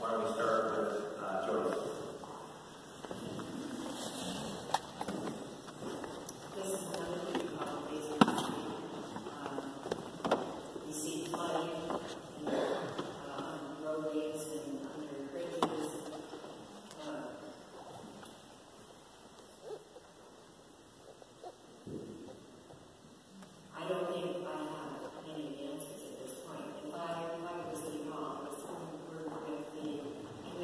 Why don't we start with Joyce? This is another big problem facing the city. We see flooding on roadways and under bridges. I don't think I have any answers at this point. If I was City Hall, I was coming forward with the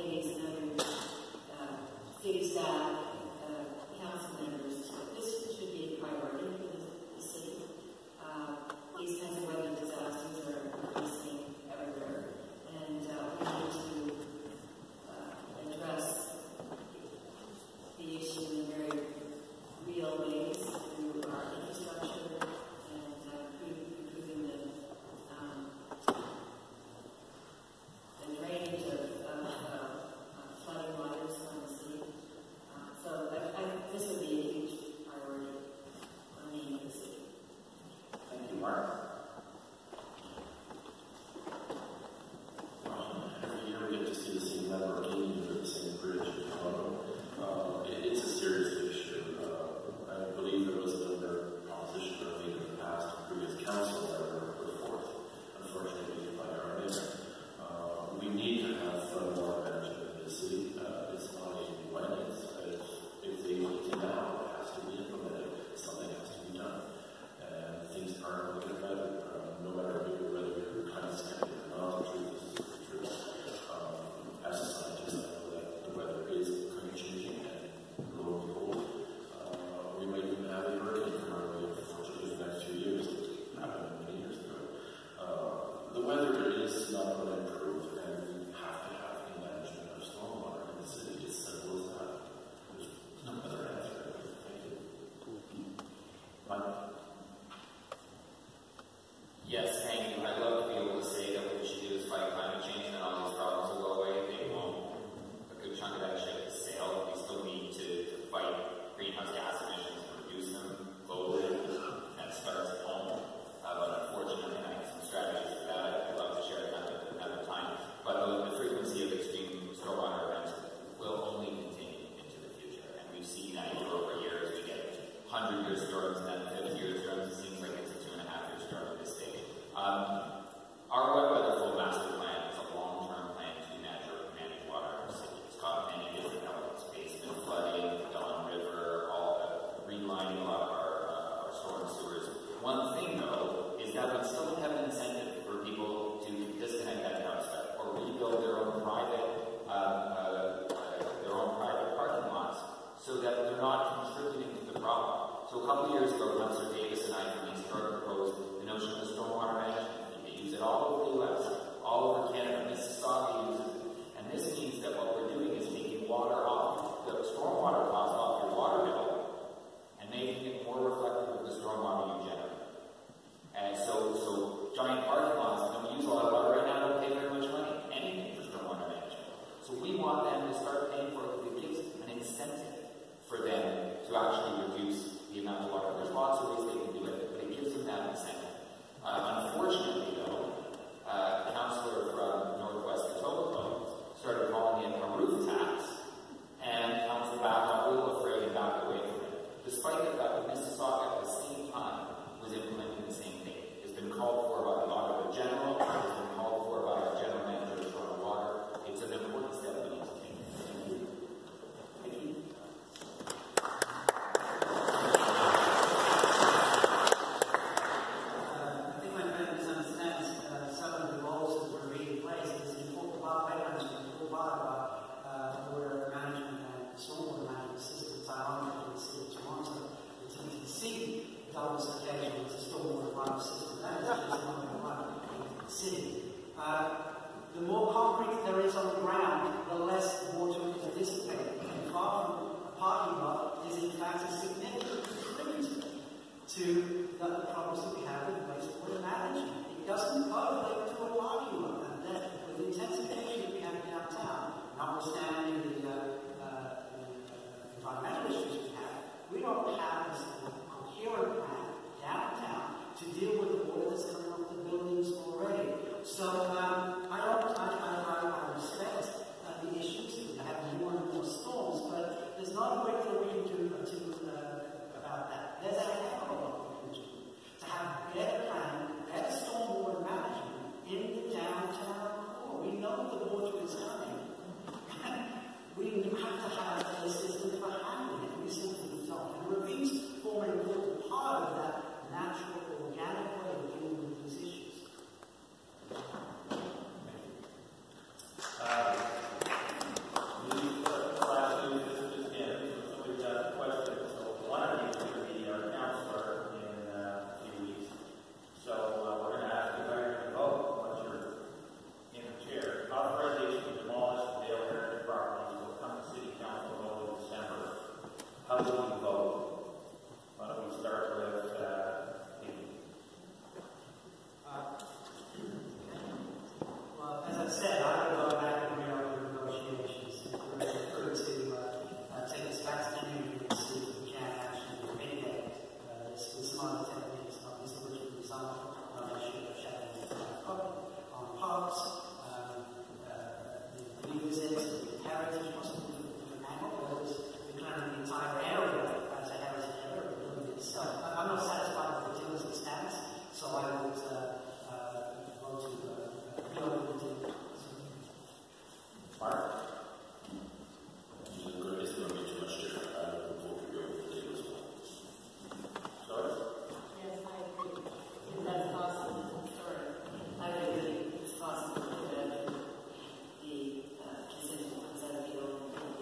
areas which must be different angle, whether it's declaring the entire area as a heritage area or the building itself. I'm not satisfied with the deal as it stands, so I would vote to reopen the deal. Mark? This is going to be too much different. I would vote to reopen the deal as well. Sorry? Yes, I agree. If that's possible, sorry, I agree. It's possible to the constituents of the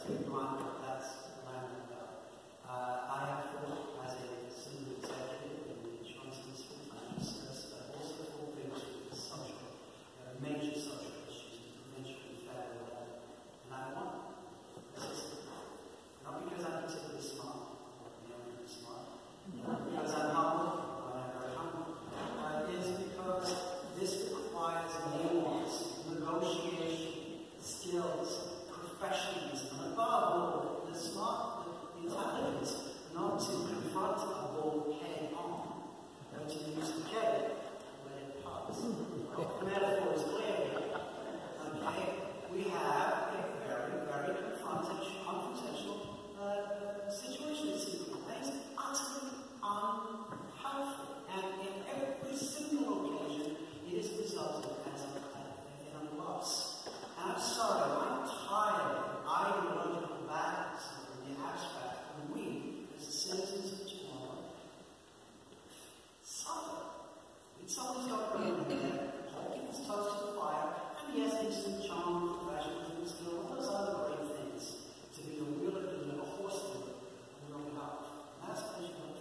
be blunt, but that's the roundabout. I have thought, as a senior executive in the insurance industry, financial services, but also thought things with social, major social issues, provincial and federal level. And I want a system. Not because I'm particularly smart, or beyond smart, not because I'm humble, or I'm very humble. Is because this requires nuance, negotiation, skills, professionalism, and above all, the smart, the intelligence, not to confront a bull head on, but to use the cake when it pops. The metaphor is clear here. Okay? We have a very, very confrontational situation that seems utterly unhelpful. And in every single occasion, it is resulted in a loss. And I'm sorry, I'm tired of ideological battles in the abstract. And we, as the citizens of tomorrow, suffer. Someone's got to be in there, holding his toes to the fire, and yes, there's some charm, professionalism, skill, all those other great things to be a wheeler and a horseman on your behalf. And that's what you do.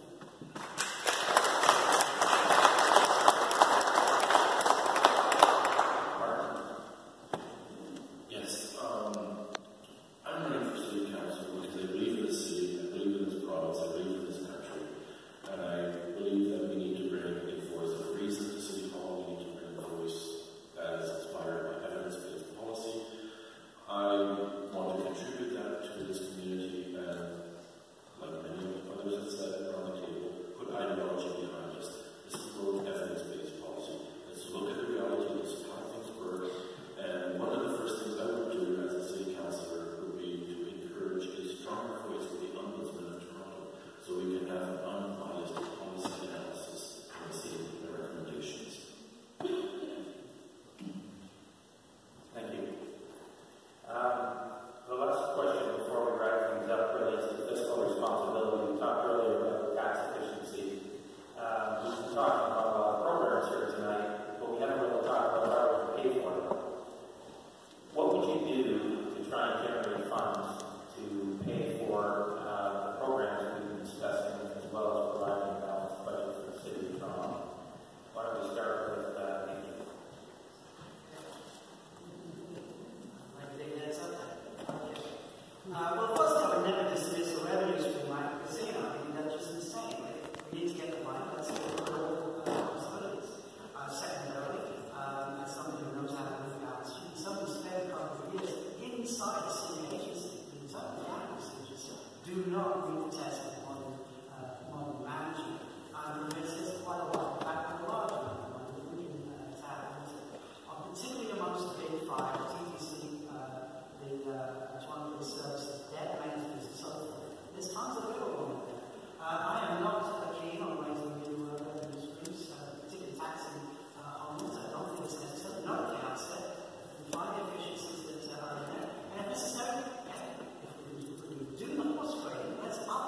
Yes, I'm running for city council because I believe in the city, I believe in this province, I believe in this country, and I believe that we need to bring a voice of reason to City Hall. We need to bring a voice that is inspired by evidence-based policy. I want to contribute that to this community, and like many others have said on the table, put ideology behind us. This is about evidence-based policy. Let's look at the reality, let's how things work. And one of the first things I would do as a city councillor would be to encourage a stronger voice of the Ombudsman of Toronto, so we can have an unbiased policy analysis and see the recommendations. Thank you. The last question before we wrap things up relates to fiscal responsibility. We talked earlier about tax efficiency. We've been talking about a lot of programs here tonight, but we haven't really talked about how we pay for them. What would you do to try and generate funds to pay for the programs we've been discussing, as well as providing a balanced budget for the city of Toronto? Why don't we start with Nikki? Well, first I would never dismiss the revenues from my casino. I think that's just insane. We need to get the money. Let's get the local possibilities. Secondarily, as somebody who knows how to move balance sheet, somebody spent a couple of years inside the city agency, the entire campus, do not meet the test of modern management. There's quite a lot. In fact, a lot of money we can tap into, particularly amongst the big five, TTC, the Toronto Services, debt maintenance, and so forth. There's tons available in there. I am not keen on raising new revenue streams, particularly taxing homes. I don't think it's necessary. Not at the outset. We find the efficiencies that are in there. And if necessary, if we do the horse trading, let's up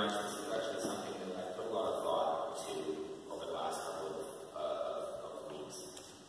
much. This is actually something that I put a lot of thought to over the last couple of weeks.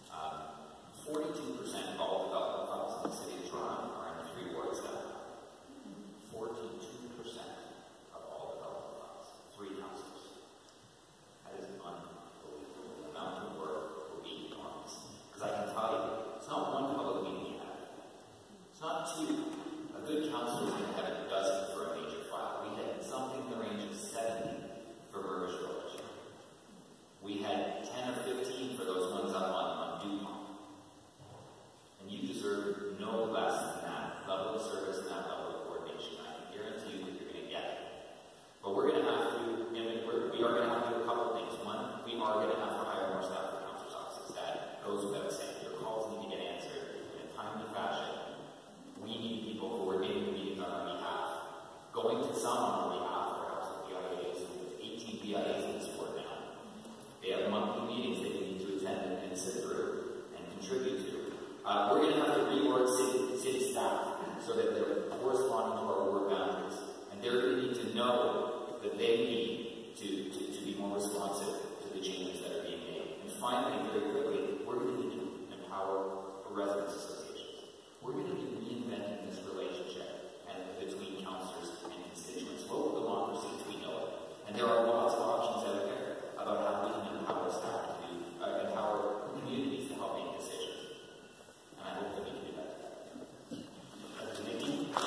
42% of all development files in the city of Toronto are in the 3 wards now. 42% of all development files, 3 councils. That is an unbelievable amount of work for being enormous. Because I can tell you, it's not one public meeting we have. It's not 2. A good council is going to have a dozen for a major file. We had something in the range of 70 for Burgess Village. We had 10 or 15 for those ones up on Dupont. And you deserve no less than that level of service and that level of coordination. I can guarantee you that you're going to get it. But we're going to have to, we are going to have to do a couple of things. One, we are going to have to hire more staff for council's offices. That goes without saying. Your calls need to get answered in a timely fashion. We need people coordinating the meetings on our behalf, going to some on our behalf, perhaps with BIAs, with 18 BIAs in this board now. They have monthly meetings that you need to attend and sit through and contribute to. We're going to have to reorg city staff so that they're corresponding to our ward boundaries. And they're going to need to know that they need to be more responsive to the changes that are being made. And finally, very quickly, we're going to need to empower residents associations. We're going to be reinventing this relationship between councillors and constituents. Local democracy as we know it. And there are lots of options out there about how we can empower staff to empower communities to help make decisions. And I hope that we can do that. Nikki?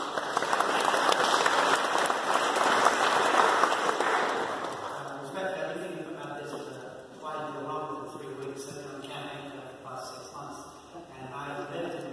Respect everything about this applied to the wrong for 3 weeks, and on campaign for the past 6 months. And I lived in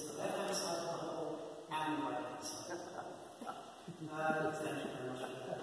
it's the left-hand side of the hole and the right-hand side. Thank you very much for that.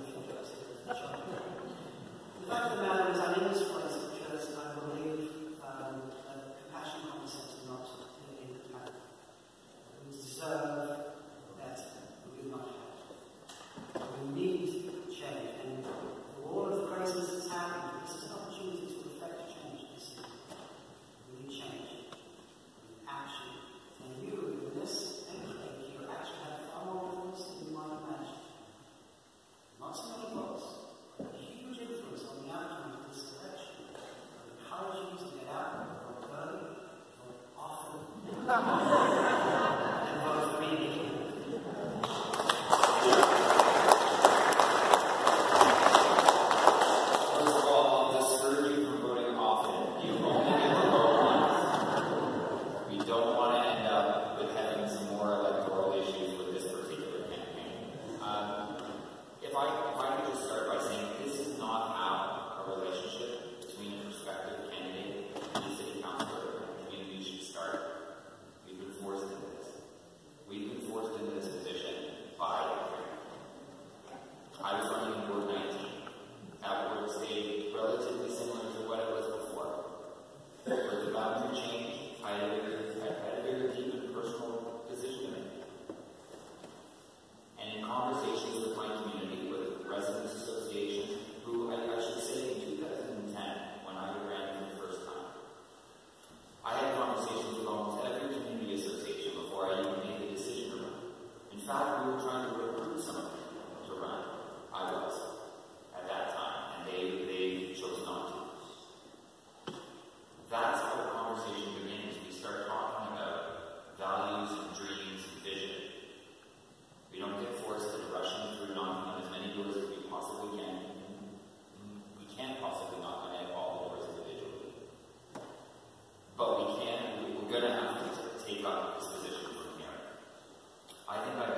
The fact of the matter is, I'm in this place because I believe that compassion concepts are not in the plan. We deserve better. We do not have. We need change. And for all of the craziness that's happening, this is an opportunity to effect change this year. We need change. We need action. And you, in this enclave here, actually have far more influence than you might imagine. Not so many votes, but a huge influence on the outcome of this election. I encourage you to get out, vote early, vote often, and vote for me. First of all, I'll discourage you from voting often. You only get to vote once. We don't want to end up with having some more electoral issues with this particular campaign. If I could just start by saying this is not how a relationship between a prospective candidate and a city councilor and a community should start. We've been forced into this. We've been forced into this position by the community. I was running in Ward 19. That ward stayed relatively similar to what it was before. With the boundary change, I had a very deep and personal decision to make. And in conversations with my community, with residents associations, who I should say in 2010, when I ran for the first time, I had conversations with almost every community association before I even made the decision to run. In fact, we were trying to recruit some of them to run. I was at that time, and they chose not to. That's how the conversation begins. We start talking about values and dreams and vision. We don't get forced into rushing through knocking on as many doors as we possibly can. We can't possibly knock on all doors individually. But we're going to have to take up this position from here. I think I've